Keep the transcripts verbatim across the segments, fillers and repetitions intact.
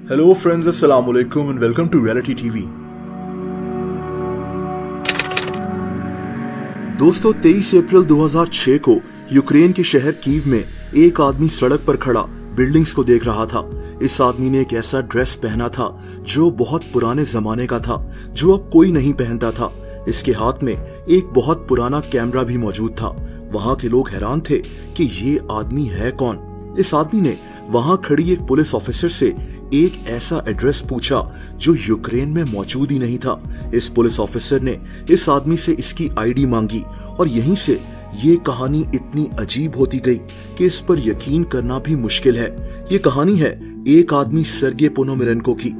Hello friends, अस्सलाम वालेकुम and welcome to reality TV. दोस्तों, तेईस अप्रैल दो हज़ार छह को यूक्रेन के शहर कीव में एक आदमी सड़क पर खड़ा बिल्डिंग्स को देख रहा था। इस आदमी ने एक ऐसा ड्रेस पहना था जो बहुत पुराने जमाने का था, जो अब कोई नहीं पहनता था। इसके हाथ में एक बहुत पुराना कैमरा भी मौजूद था। वहां के लोग हैरान थे कि ये आदमी है कौन। इस आदमी ने वहां खड़ी एक पुलिस ऑफिसर से एक ऐसा एड्रेस पूछा जो यूक्रेन में मौजूद ही नहीं था। इस पुलिस ऑफिसर ने इस आदमी से इसकी आईडी मांगी और यहीं से ये कहानी इतनी अजीब होती गई कि इस पर यकीन करना भी मुश्किल है। ये कहानी है एक आदमी सर्गे पोनोमेरेंको की।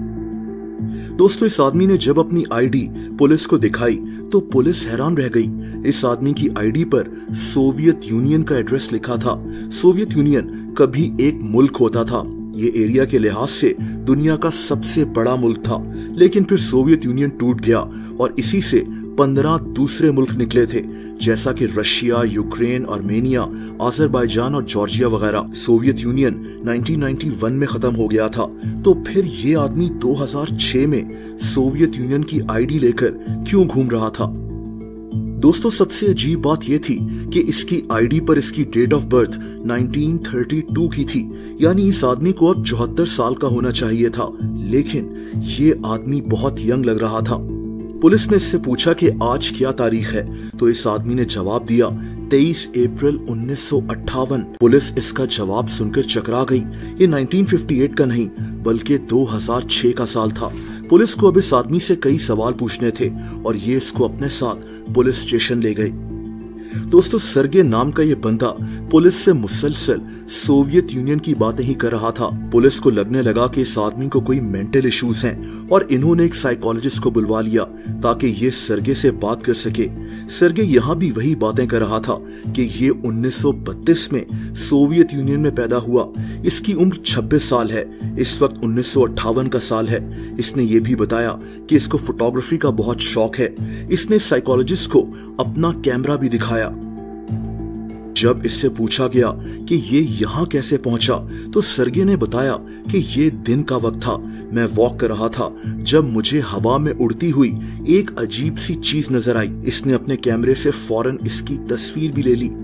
दोस्तों, इस आदमी ने जब अपनी आईडी पुलिस को दिखाई तो पुलिस हैरान रह गई। इस आदमी की आईडी पर सोवियत यूनियन का एड्रेस लिखा था। सोवियत यूनियन कभी एक मुल्क होता था। ये एरिया के लिहाज से दुनिया का सबसे बड़ा मुल्क था, लेकिन फिर सोवियत यूनियन टूट गया और इसी से पंद्रह दूसरे मुल्क निकले थे, जैसा कि रशिया, यूक्रेन, आर्मेनिया, अजरबैजान और जॉर्जिया वगैरह। सोवियत यूनियन उन्नीस सौ इक्यानवे में खत्म हो गया था। तो फिर ये आदमी दो हज़ार छह में सोवियत यूनियन की आईडी लेकर क्यों घूम रहा था? दोस्तों, सबसे अजीब बात यह थी कि इसकी आईडी पर इसकी डेट ऑफ बर्थ उन्नीस सौ बत्तीस की थी, यानी इस आदमी को अब चौहत्तर साल का होना चाहिए था, लेकिन ये आदमी बहुत यंग लग रहा था। पुलिस ने इससे पूछा कि आज क्या तारीख है, तो इस आदमी ने जवाब दिया तेईस अप्रैल उन्नीस सौ अट्ठावन। पुलिस इसका जवाब सुनकर चकरा गई। ये उन्नीस सौ अट्ठावन का नहीं बल्कि दो हज़ार छह का साल था। पुलिस को अब इस आदमी से कई सवाल पूछने थे और ये इसको अपने साथ पुलिस स्टेशन ले गए। दोस्तों, सर्गे नाम का ये बंदा पुलिस से मुसलसल सोवियत यूनियन की बातें ही कर रहा था। पुलिस को लगने लगा कि इस आदमी को कोई मेंटल इश्यूज हैं और इन्होंने एक साइकोलॉजिस्ट को बुलवा लिया ताकि ये सर्गे से बात कर सके। सर्गे यहाँ भी वही बातें कर रहा था कि ये उन्नीस सौ बत्तीस में सोवियत यूनियन में पैदा हुआ। इसकी उम्र छब्बीस साल है। इस वक्त उन्नीस सौ अट्ठावन का साल है। इसने ये भी बताया कि इसको फोटोग्राफी का बहुत शौक है। इसने साइकोलॉजिस्ट को अपना कैमरा भी दिखाया। जब इससे पूछा गया कि ये यहाँ कैसे पहुंचा, तो सर्गे ने बताया कि ये दिन का वक्त था। मैं वॉक कर रहा था जब मुझे हवा में उड़ती हुई एक अजीब सी चीज नजर आई। इसने अपने कैमरे से फौरन इसकी तस्वीर भी ले ली।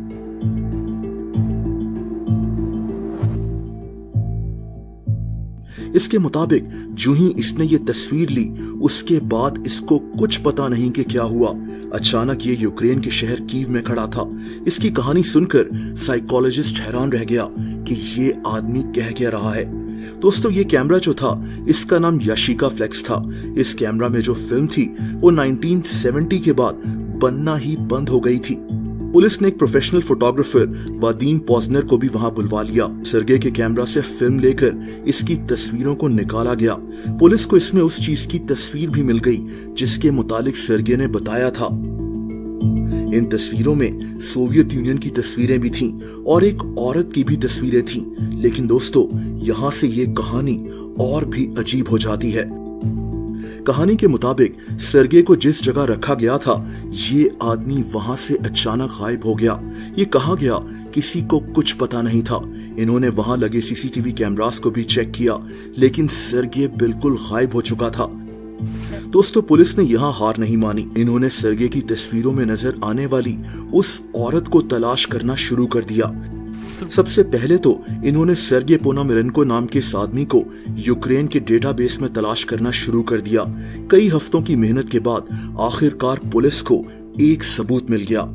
इसके मुताबिक जो ही इसने ये तस्वीर ली, उसके बाद इसको कुछ पता नहीं कि क्या हुआ। अचानक ये यूक्रेन के शहर कीव में खड़ा था। इसकी कहानी सुनकर साइकोलॉजिस्ट हैरान रह गया कि ये आदमी कह क्या रहा है। दोस्तों, ये कैमरा जो था इसका नाम याशिका फ्लेक्स था। इस कैमरा में जो फिल्म थी वो उन्नीस सौ सत्तर के बाद बनना ही बंद हो गई थी। पुलिस ने एक प्रोफेशनल फोटोग्राफर वादीम पोजनर को भी वहां बुलवा लिया। सर्गे के कैमरा से फिल्म लेकर इसकी तस्वीरों को निकाला गया। पुलिस को इसमें उस चीज की तस्वीर भी मिल गई जिसके मुतालिक सर्गे ने बताया था। इन तस्वीरों में सोवियत यूनियन की तस्वीरें भी थीं और एक औरत की भी तस्वीरें थीं। लेकिन दोस्तों, यहाँ से ये कहानी और भी अजीब हो जाती है। कहानी के मुताबिक सर्गे को जिस जगह रखा गया था, ये आदमी वहां से अचानक गायब हो गया। ये कहाँ गया किसी को कुछ पता नहीं था। इन्होंने वहां लगे सीसीटीवी कैमरास को भी चेक किया, लेकिन सर्गे बिल्कुल गायब हो चुका था। दोस्तों, पुलिस ने यहाँ हार नहीं मानी। इन्होंने सर्गे की तस्वीरों में नजर आने वाली उस औरत को तलाश करना शुरू कर दिया। सबसे पहले तो इन्होंने सर्गे पोनोमेरेंको नाम के इस आदमी को यूक्रेन के डेटाबेस में तलाश करना शुरू कर दिया। कई हफ्तों की मेहनत के बाद आखिरकार पुलिस को एक सबूत मिल गया।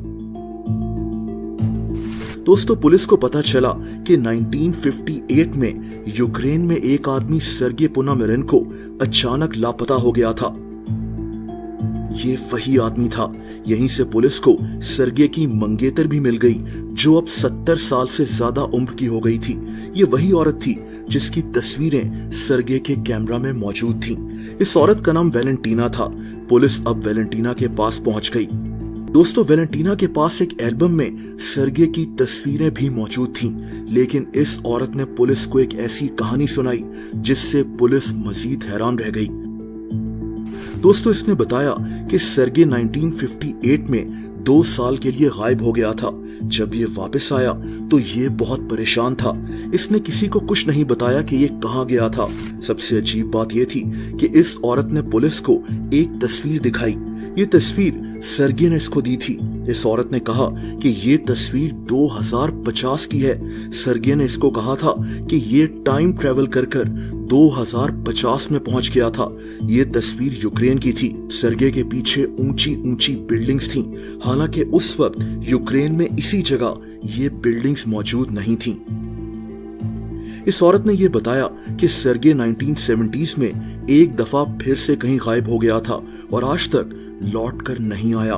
दोस्तों, पुलिस को पता चला कि उन्नीस सौ अट्ठावन में यूक्रेन में एक आदमी सर्गे पोनोमेरेंको अचानक लापता हो गया था। ये वही आदमी था। यहीं से पुलिस को सर्गे की मंगेतर भी मिल गई, जो अब सत्तर साल से ज्यादा उम्र की हो गई थी। ये वही औरत थी जिसकी तस्वीरें सर्गे के कैमरा में मौजूद थीं। इस औरत का नाम वेलेंटीना था। पुलिस अब वेलेंटीना के पास पहुंच गई। दोस्तों, वेलेंटीना के पास एक एल्बम में सर्गे की तस्वीरें भी मौजूद थीं, लेकिन इस औरत ने पुलिस को एक ऐसी कहानी सुनाई जिससे पुलिस मजीद हैरान रह गई। दोस्तों, इसने बताया कि सर्गे उन्नीस सौ अट्ठावन में दो साल के लिए गायब हो गया था। जब ये वापस आया तो ये बहुत परेशान था। इसने किसी को कुछ नहीं बताया कि ये कहाँ गया था। सबसे अजीब बात ये थी कि इस औरत ने पुलिस को एक तस्वीर दिखाई। ये तस्वीर सर्गे ने इसको दी थी। इस औरत ने कहा कि ये तस्वीर दो हज़ार पचास की है। सर्गे ने इसको कहा था कि ये टाइम ट्रेवल कर कर दो हज़ार पचास में पहुंच गया था। ये तस्वीर यूक्रेन की थी। सर्गे के पीछे ऊंची ऊंची बिल्डिंग्स थीं। हालांकि उस वक्त यूक्रेन में इसी जगह ये बिल्डिंग्स मौजूद नहीं थीं। इस औरत ने यह बताया कि सर्गे नाइनटीन सेवेंटीज़ में एक दफा फिर से कहीं गायब हो गया था और आज तक लौट कर नहीं आया।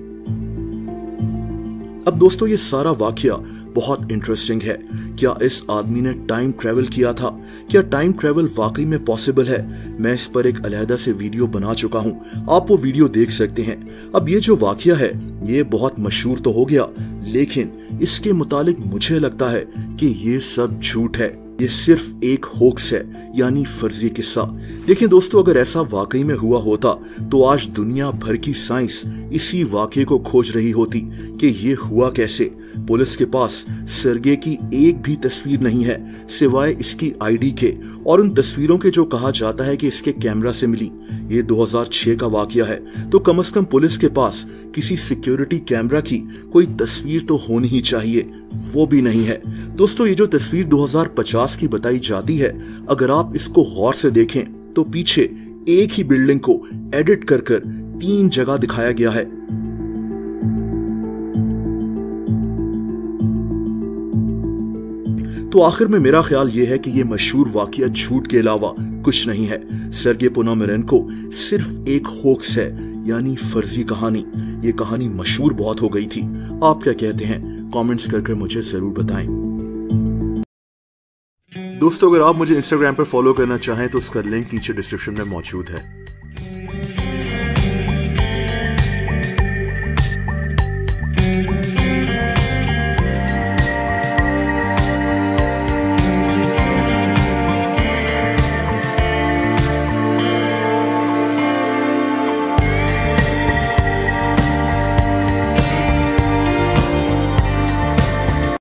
अब दोस्तों, ये सारा वाकया बहुत इंटरेस्टिंग है। क्या इस आदमी ने टाइम ट्रेवल किया था? क्या टाइम ट्रेवल वाकई में पॉसिबल है? मैं इस पर एक अलहदा से वीडियो बना चुका हूं, आप वो वीडियो देख सकते हैं। अब ये जो वाकया है ये बहुत मशहूर तो हो गया, लेकिन इसके मुतालिक मुझे लगता है कि ये सब झूठ है। ये सिर्फ एक होक्स है, यानी फर्जी किस्सा। देखिए दोस्तों, अगर ऐसा वाकई में हुआ होता तो आज दुनिया भर की साइंस इसी वाकये को खोज रही होती कि ये हुआ कैसे। पुलिस के पास सर्गे की एक भी तस्वीर नहीं है सिवाय इसकी आईडी के और उन तस्वीरों के जो कहा जाता है कि इसके कैमरा से मिली। ये दो हज़ार छह का वाकया है, तो कम से कम पुलिस के पास किसी सिक्योरिटी कैमरा की कोई तस्वीर तो होनी ही चाहिए, वो भी नहीं है। दोस्तों, ये जो तस्वीर दो हज़ार पचास की बताई जाती है, अगर आप इसको गौर से देखें तो पीछे एक ही बिल्डिंग को एडिट कर कर तीन जगह दिखाया गया है। तो आखिर में मेरा ख्याल यह है कि यह मशहूर वाकया झूठ के अलावा कुछ नहीं है। सर्गे पोनोमारेंको सिर्फ एक होक्स है, यानी फर्जी कहानी। ये कहानी मशहूर बहुत हो गई थी। आप क्या कहते हैं? कमेंट्स करके मुझे जरूर बताएं। दोस्तों, अगर आप मुझे इंस्टाग्राम पर फॉलो करना चाहें तो उसका लिंक नीचे डिस्क्रिप्शन में मौजूद है।